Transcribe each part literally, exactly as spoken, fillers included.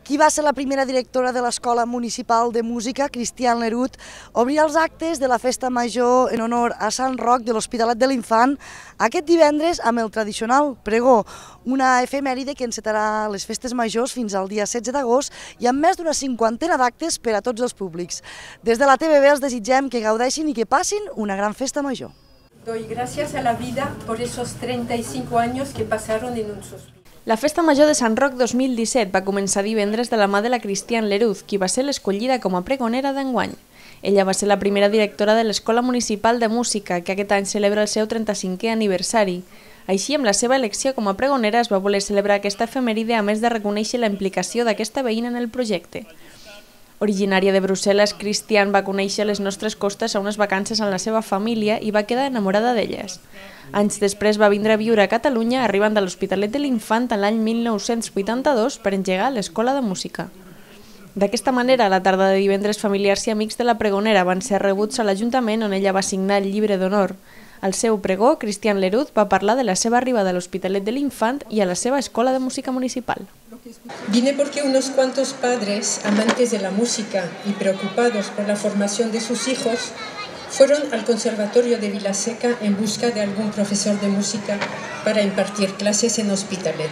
qui va ser la primera directora de l'Escola Municipal de Música, Cristian Lerut, obria els actes de la Festa Major en honor a Sant Roc de l'Hospitalet de l'Infant aquest divendres amb el tradicional pregó, una efemèride que encetarà les festes majors fins al dia setze d'agost i amb més d'una cinquantena d'actes per a tots els públics. Des de la T V B els desitgem que gaudeixin i que passin una gran festa major. Doy gracias a la vida por esos treinta y cinco años que pasaron en un hospital. La Festa Major de Sant Roc dos mil disset va començar divendres de la mà de la Cristian Leruz, qui va ser l'escollida com a pregonera d'enguany. Ella va ser la primera directora de l'Escola Municipal de Música, que aquest any celebra el seu trenta-cinquè aniversari. Així, amb la seva elecció com a pregonera, es va voler celebrar aquesta efemèride a més de reconèixer la implicació d'aquesta veïna en el projecte. Originària de Brussel·les, Cristian va conèixer les nostres costes a unes vacances amb la seva família i va quedar enamorada d'elles. Anys després va vindre a viure a Catalunya, arribant de l'Hospitalet de l'Infant en l'any mil nou-cents vuitanta-dos per engegar l'Escola de Música. D'aquesta manera, a la tarda de divendres, familiars i amics de la pregonera van ser rebuts a l'Ajuntament on ella va signar el llibre d'honor. Al seu pregó, Cristian Leruz va parlar de la seva arribada a l'Hospitalet de l'Infant i a la seva Escola de Música Municipal. Vine porque unos cuantos padres, amantes de la música y preocupados por la formación de sus hijos, fueron al Conservatorio de Vilaseca en busca de algún profesor de música para impartir clases en Hospitalet.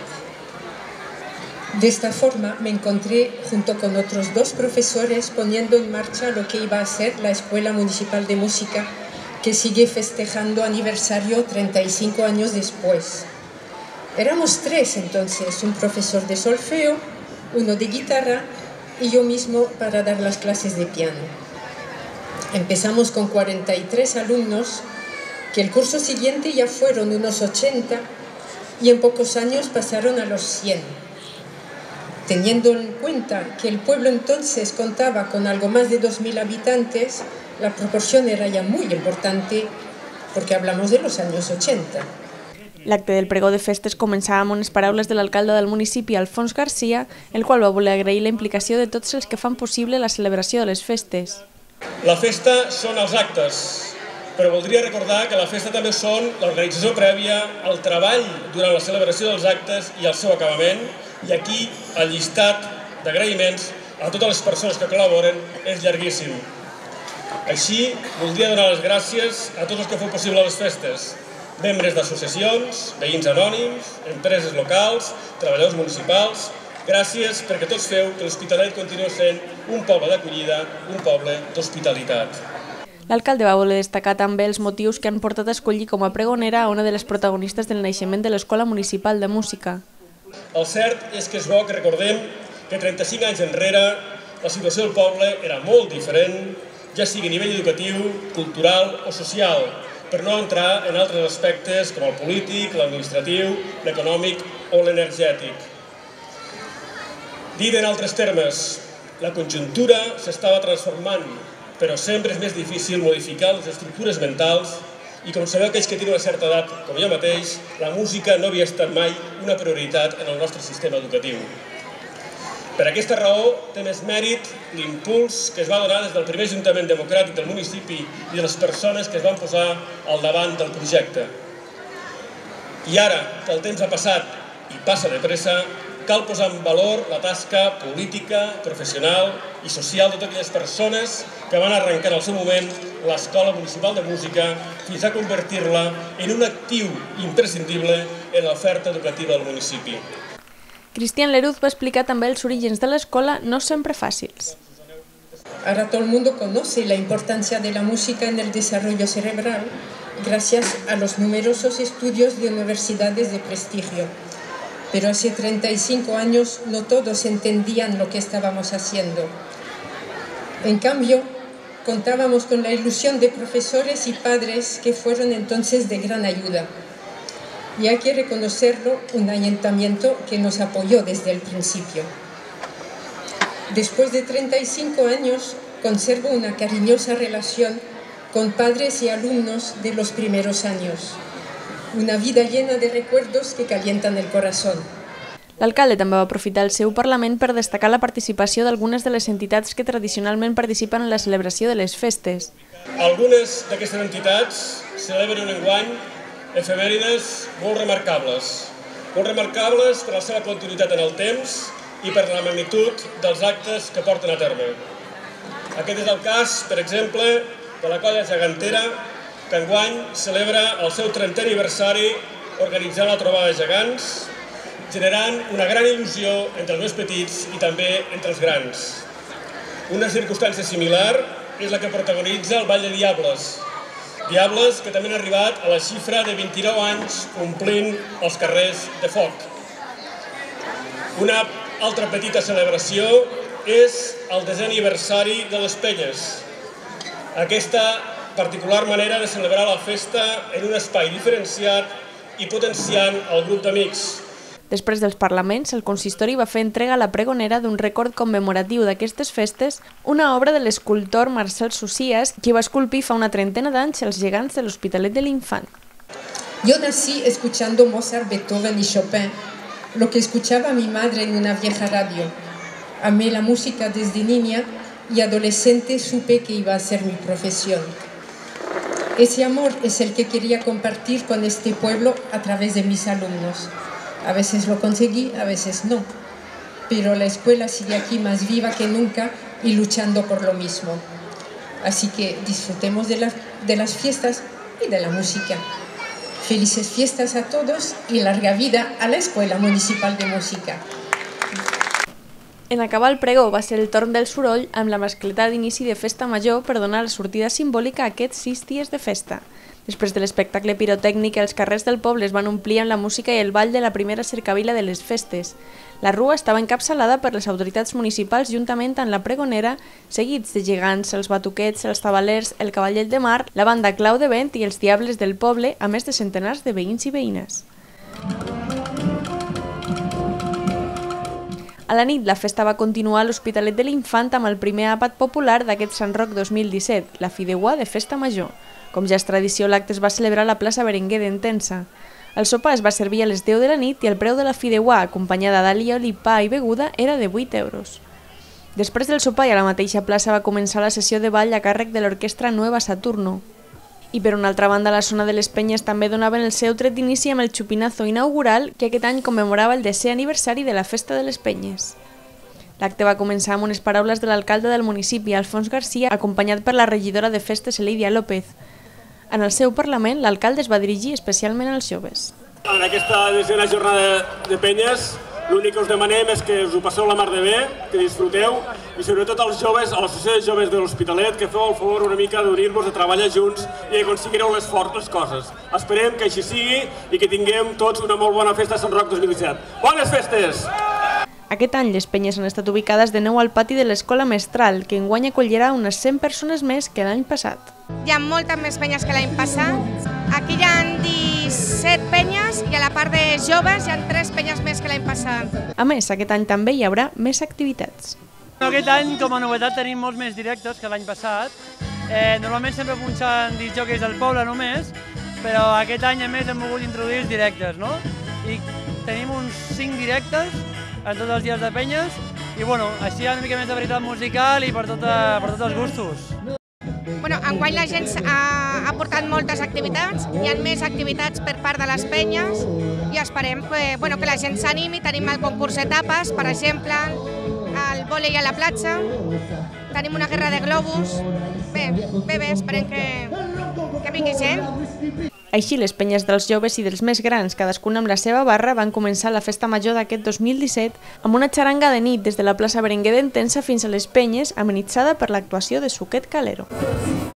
De esta forma me encontré junto con otros dos profesores poniendo en marcha lo que iba a ser la Escuela Municipal de Música, que sigue festejando aniversario treinta y cinco años después. Éramos tres entonces, un profesor de solfeo, uno de guitarra y yo mismo para dar las clases de piano. Empezamos con cuarenta y tres alumnos, que el curso siguiente ya fueron unos ochenta y en pocos años pasaron a los cien. Teniendo en cuenta que el pueblo entonces contaba con algo más de dos mil habitantes, la proporción era ya muy importante porque hablamos de los años ochenta. L'acte del pregó de festes començava amb unes paraules de l'alcalde del municipi, Alfons Garcia, el qual va voler agrair la implicació de tots els que fan possible la celebració de les festes. La festa són els actes, però voldria recordar que la festa també són l'organització prèvia, el treball durant la celebració dels actes i el seu acabament, i aquí el llistat d'agraïments a totes les persones que col·laboren és llarguíssim. Així, voldria donar les gràcies a tots els que feu possible les festes, membres d'associacions, veïns anònims, empreses locals, treballadors municipals. Gràcies perquè tots feu que l'Hospitalet continua sent un poble d'acollida, un poble d'hospitalitat. L'alcalde va voler destacar també els motius que han portat a escollir com a pregonera a una de les protagonistes del naixement de l'Escola Municipal de Música. El cert és que és bo que recordem que trenta-cinc anys enrere la situació del poble era molt diferent, ja sigui a nivell educatiu, cultural o social, per no entrar en altres aspectes com el polític, l'administratiu, l'econòmic o l'energètic. Dit en altres termes, la conjuntura s'estava transformant, però sempre és més difícil modificar les estructures mentals i, com sabeu, aquells que tenen una certa edat, com jo mateix, la música no havia estat mai una prioritat en el nostre sistema educatiu. Per aquesta raó, té més mèrit l'impuls que es va donar des del primer Ajuntament Democràtic del municipi i de les persones que es van posar al davant del projecte. I ara, que el temps ha passat i passa de pressa, cal posar en valor la tasca política, professional i social de totes aquelles persones que van arrencar en el seu moment l'Escola Municipal de Música fins a convertir-la en un actiu imprescindible en l'oferta educativa del municipi. Cristian Leruz va explicar també els orígens de l'escola no sempre fàcils. Ahora todo el mundo conoce la importancia de la música en el desarrollo cerebral gracias a los numerosos estudios de universidades de prestigio. Pero hace treinta y cinco años no todos entendían lo que estábamos haciendo. En cambio, contábamos con la ilusión de profesores y padres que fueron entonces de gran ayuda. Y hay que reconocerlo, un ayuntamiento que nos apoyó desde el principio. Después de treinta y cinco años, conservo una cariñosa relación con padres y alumnos de los primeros años. Una vida llena de recuerdos que calientan el corazón. L'alcalde també va aprofitar el seu Parlament per destacar la participació d'algunes de les entitats que tradicionalment participen en la celebració de les festes. Algunes d'aquestes entitats celebren enguany efemèrides molt remarcables. Molt remarcables per la seva continuïtat en el temps i per la magnitud dels actes que porten a terme. Aquest és el cas, per exemple, de la Colla Gegantera, que enguany celebra el seu trentè aniversari organitzant la trobada de gegants, generant una gran il·lusió entre els més petits i també entre els grans. Una circumstància similar és la que protagonitza el Ball de Diables. Diables que també han arribat a la xifra de vint-i-nou anys omplint els carrers de foc. Una altra petita celebració és el desè aniversari de les Penyes. Aquesta particular manera de celebrar la festa en un espai diferenciat i potenciant el grup d'amics. Després dels parlaments, el consistori va fer entrega a la pregonera d'un record commemoratiu d'aquestes festes, una obra de l'escultor Marcel Socias, qui va esculpir fa una trentena d'anys els gegants de l'Hospitalet de l'Infant. Yo nací escuchando Mozart, Beethoven y Chopin, lo que escuchaba mi madre en una vieja radio. Amé la música desde niña y adolescente supe que iba a ser mi profesión. Ese amor es el que quería compartir con este pueblo a través de mis alumnos. A veces lo conseguí, a veces no. Pero la escuela sigue aquí más viva que nunca y luchando por lo mismo. Así que disfrutemos de, la, de las fiestas y de la música. Felices fiestas a todos y larga vida a la Escuela Municipal de Música. En acabar el pregó va ser el torn del soroll amb la mascletà d'inici de festa major per donar la sortida simbòlica a aquests sis dies de festa. Després de l'espectacle pirotècnic, els carrers del poble es van omplir amb la música i el ball de la primera cercavila de les festes. La rua estava encapçalada per les autoritats municipals juntament amb la pregonera, seguits de gegants, els batuquets, els tabalers, el cavallet de mar, la banda Clau de Vent i els diables del poble, a més de centenars de veïns i veïnes. A la nit, la festa va continuar a l'Hospitalet de l'Infant amb el primer àpat popular d'aquest Sant Roc dos mil disset, la Fideuà de Festa Major. Com ja és tradició, l'acte es va celebrar a la plaça Berenguer d'Entença. El sopar es va servir a les deu de la nit i el preu de la Fideuà, acompanyada d'allioli, pa i beguda, era de vuit euros. Després del sopar i a la mateixa plaça va començar la sessió de ball a càrrec de l'orquestra Nueva Saturno. I per una altra banda, la zona de les Penyes també donaven el seu tret d'inici amb el xupinazo inaugural que aquest any commemorava el desè aniversari de la Festa de les Penyes. L'acte va començar amb unes paraules de l'alcalde del municipi, Alfons Garcia, acompanyat per la regidora de festes, Elidia López. En el seu Parlament, l'alcalde es va dirigir especialment als joves. En aquesta desena jornada de Penyes, l'únic que us demanem és que us ho passeu la mar de bé, que disfruteu, i sobretot als joves, a l'associació de joves de l'Hospitalet, que feu el favor una mica d'unir-vos, de treballar junts i aconseguireu les fortes coses. Esperem que així sigui i que tinguem tots una molt bona festa a Sant Roc dos mil disset. Bones festes! Aquest any les penyes han estat ubicades de nou al pati de l'Escola Mestral, que enguany acollirà unes cent persones més que l'any passat. Hi ha moltes més penyes que l'any passat. Aquí hi ha disset penyes i a la part de joves hi ha tres penyes més que l'any passat. A més, aquest any també hi haurà més activitats. Aquest any, com a novetat, tenim molts més directes que l'any passat. Eh, normalment sempre punxen discjòqueis del poble només, però aquest any a més hem volgut introduir els directes, no? I tenim uns cinc directes en tots els dies de penyes i bueno, així hi ha una mica més de varietat musical i per, tota, per tots els gustos. Bueno, enguany la gent ha, ha portat moltes activitats, hi ha més activitats per part de les penyes i esperem que, bueno, que la gent s'animi. Tenim el concurs etapes, per exemple, el vòlei a la platja, tenim una guerra de globus. Bé, bé, bé, esperem que, que vingui gent. Així, les penyes dels joves i dels més grans, cadascun amb la seva barra, van començar la festa major d'aquest dos mil disset amb una xaranga de nit des de la plaça Berenguer d'Entença fins a les Penyes, amenitzada per l'actuació de Suquet Calero.